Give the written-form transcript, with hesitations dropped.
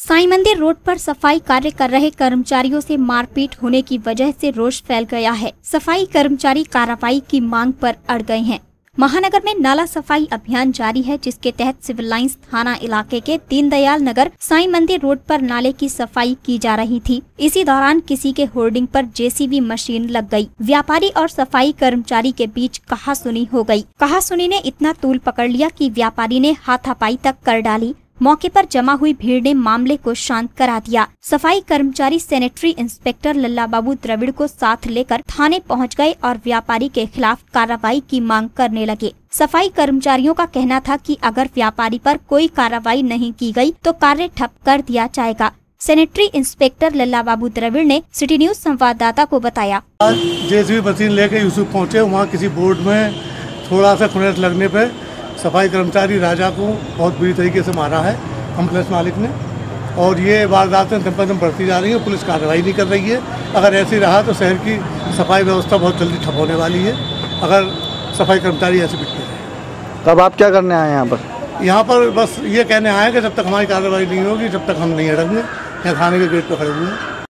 साईं मंदिर रोड पर सफाई कार्य कर रहे कर्मचारियों से मारपीट होने की वजह से रोष फैल गया है। सफाई कर्मचारी कार्रवाई की मांग पर अड़ गए हैं। महानगर में नाला सफाई अभियान जारी है, जिसके तहत सिविल लाइंस थाना इलाके के दीनदयाल नगर साईं मंदिर रोड पर नाले की सफाई की जा रही थी। इसी दौरान किसी के होर्डिंग पर जेसीबी मशीन लग गई। व्यापारी और सफाई कर्मचारी के बीच कहासुनी हो गई। कहासुनी ने इतना तूल पकड़ लिया कि व्यापारी ने हाथापाई तक कर डाली। मौके पर जमा हुई भीड़ ने मामले को शांत करा दिया। सफाई कर्मचारी सैनिटरी इंस्पेक्टर लल्ला बाबू द्रविड़ को साथ लेकर थाने पहुंच गए और व्यापारी के खिलाफ कार्रवाई की मांग करने लगे। सफाई कर्मचारियों का कहना था कि अगर व्यापारी पर कोई कार्रवाई नहीं की गई तो कार्य ठप कर दिया जाएगा। सैनिटरी इंस्पेक्टर लल्ला बाबू द्रविड़ ने सिटी न्यूज संवाददाता को बताया। आज जेसीबी मशीन लेके यूसुफ पहुंचे। वहाँ किसी बोर्ड में थोड़ा सा खुनेस लगने पे सफाई कर्मचारी राजा को बहुत बुरी तरीके से मारा है कॉम्प्लेक्स मालिक ने, और ये वारदातें दिन पर दिन बढ़ती जा रही है। पुलिस कार्रवाई नहीं कर रही है। अगर ऐसे रहा तो शहर की सफाई व्यवस्था बहुत जल्दी ठप होने वाली है, अगर सफाई कर्मचारी ऐसे बिकते रहे। तब आप क्या करने आए हैं यहाँ पर बस ये कहने आए कि जब तक हमारी कार्रवाई नहीं होगी, जब तक हम नहीं हटेंगे। यहाँ थाने के गेट पर खड़े हुए हैं।